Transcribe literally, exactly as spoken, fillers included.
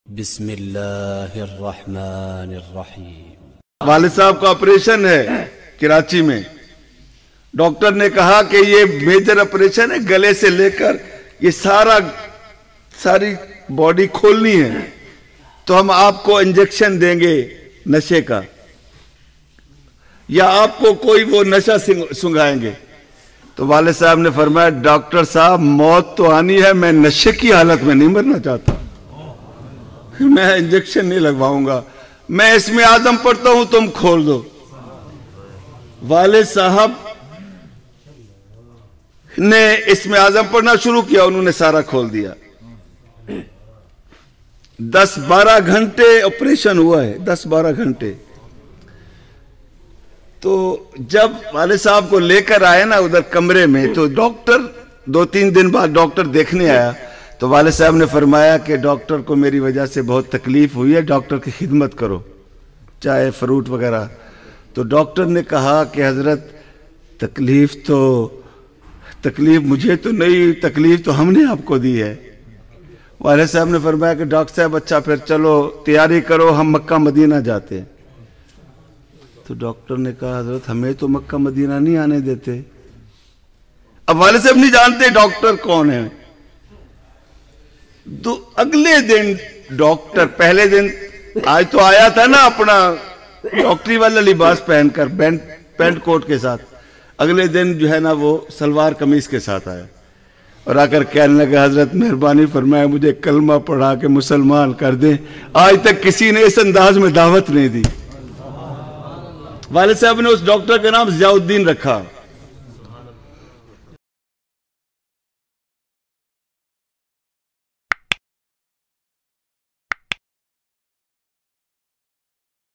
बिस्मिल्लाहिर्रहमानिर्रहीम। वालिद साहब का ऑपरेशन है कराची में। डॉक्टर ने कहा कि ये मेजर ऑपरेशन है, गले से लेकर ये सारा सारी बॉडी खोलनी है, तो हम आपको इंजेक्शन देंगे नशे का, या आपको कोई वो नशा सुंघाएंगे। तो वालिद साहब ने फरमाया, डॉक्टर साहब मौत तो आनी है, मैं नशे की हालत में नहीं मरना चाहता, मैं इंजेक्शन नहीं लगवाऊंगा, मैं इसमें आदम पढ़ता हूं, तुम खोल दो। वालिद साहब ने इसमें आजम पढ़ना शुरू किया, उन्होंने सारा खोल दिया। दस बारह घंटे ऑपरेशन हुआ है, दस बारह घंटे। तो जब वालिद साहब को लेकर आए ना उधर कमरे में, तो डॉक्टर दो तीन दिन बाद डॉक्टर देखने आया, तो वालिद साहब ने फरमाया कि डॉक्टर को मेरी वजह से बहुत तकलीफ हुई है, डॉक्टर की खिदमत करो, चाय फ्रूट वगैरह। तो डॉक्टर ने कहा कि हजरत तकलीफ तो तकलीफ मुझे तो नहीं, तकलीफ तो हमने आपको दी है। वालिद साहब ने फरमाया कि डॉक्टर साहब अच्छा फिर चलो तैयारी करो, हम मक्का मदीना जाते हैं। तो डॉक्टर ने कहा, हजरत हमें तो मक्का मदीना नहीं आने देते। अब वालिद साहब नहीं जानते डॉक्टर कौन है। तो अगले दिन डॉक्टर, पहले दिन आज तो आया था ना अपना डॉक्टरी वाला लिबास पहनकर, पैंट पैंट कोट के साथ, अगले दिन जो है ना वो सलवार कमीज के साथ आया और आकर कहने लगा, हजरत मेहरबानी फरमाए मुझे कलमा पढ़ा के मुसलमान कर दें, आज तक किसी ने इस अंदाज में दावत नहीं दी। वालिद साहब ने उस डॉक्टर का नाम जियाउद्दीन रखा।